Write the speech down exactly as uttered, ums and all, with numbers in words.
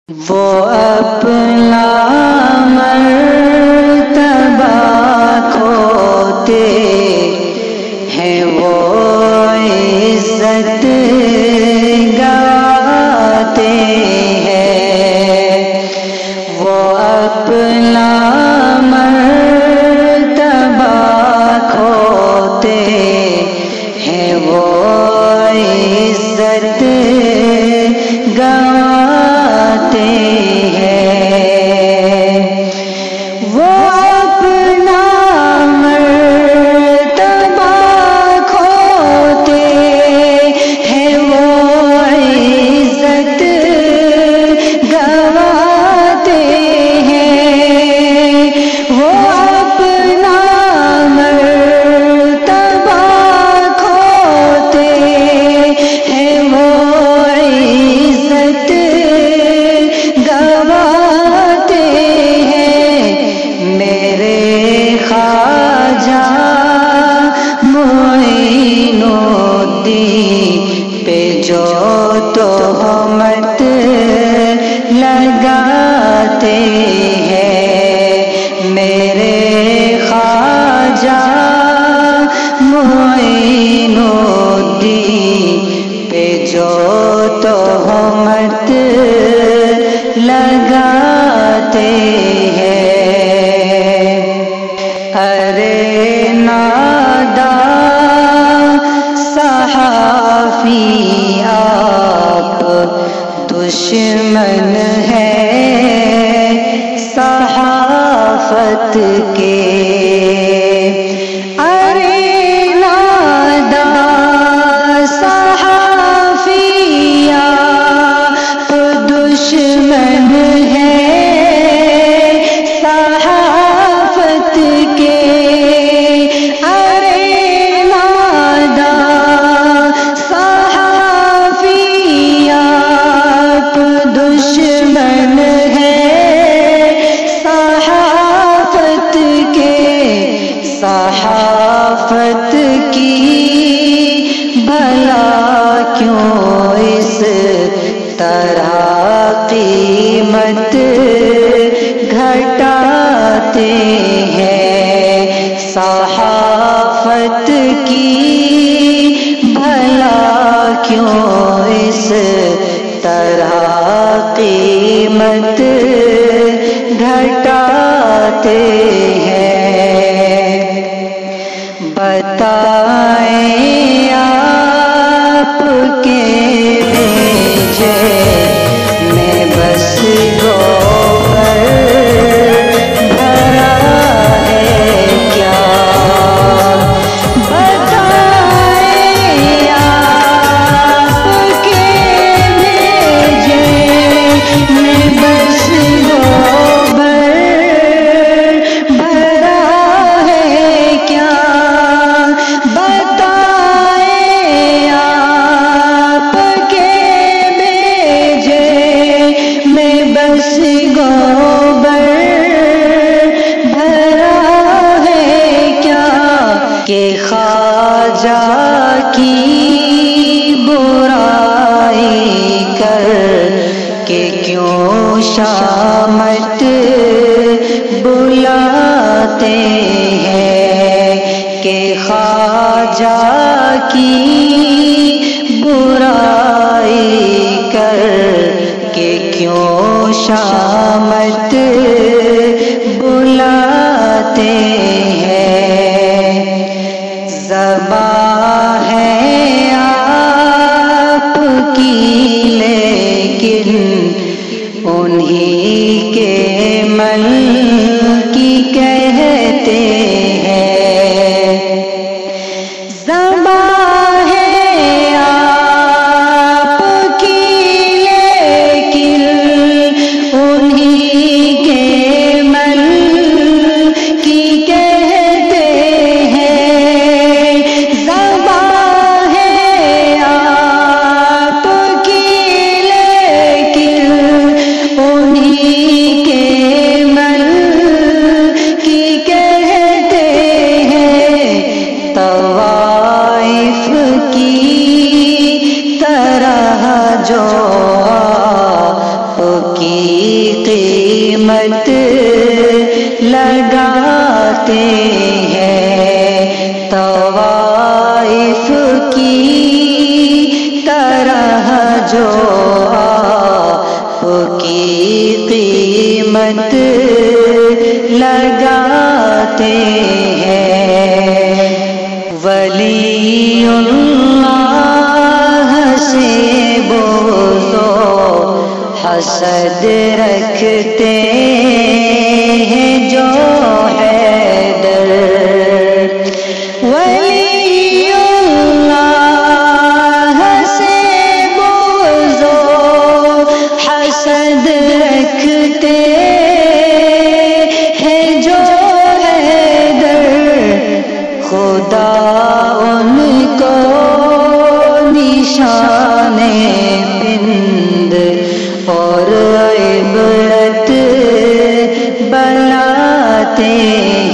وہ اپنا مرتبہ کھوتے ہیں، وہ عزت گاتے ہیں، وہ اپنا مرتبہ کھوتے ہیں، وہ عزت گاتے ہیں، وہ اپنا مرتبہ کھوتے ہیں، وہ عزت گواتے ہیں، وہ اپنا مرتبہ کھوتے ہیں، وہ عزت گواتے ہیں۔ میرے خواجہ معین الدین پہ جو تہمت لگاتے ہیں، میرے خواجہ معین الدین پہ جو تہمت لگاتے ہیں۔ ارے نادان صحافی آپ دشمن ہیں صحافت کے، ارے نادان صحافی آپ دشمن ہیں صحافت کے، ارے نادان صحافی آپ دشمن ہیں صحافت کے، صحافت کی بھلا کیوں اس طرح قیمت گھٹاتے ہیں، صحافت کی بھلا کیوں اس طرح قیمت گھٹاتے ہیں۔ بتائیں آپ کے بھیجے میں بس گوبر بھرا ہے کیا، بتائیں آپ کے بھیجے میں بس گوبر بھرا ہے کیا، بتائیں آپ کے بھیجے میں بس گوبر بھرا ہے کیا، کہ خواجہ کی برائی کر کہ کیوں شامت بلاتے ہیں، کہ خواجہ کی برائی کر کہ کیوں شامت بلاتے ہیں۔ زباں ہے آپ کی لیکن انہی کے من کی کہتے ہیں، زباں ہے آپ کی لیکن انہی کے من کی کہتے ہیں، زباں ہے آپ کی لیکن انہی کے من کی قیمت لگاتے ہیں، طوائف کی طرح جو آپ کی قیمت لگاتے ہیں۔ ولی اللہ سے بغض و حسد رکھتے ہیں جو حیدر، ولی اللہ سے بغض و حسد رکھتے ہیں جو حیدر، خدا ان کو نشان پند اور عبرت بناتے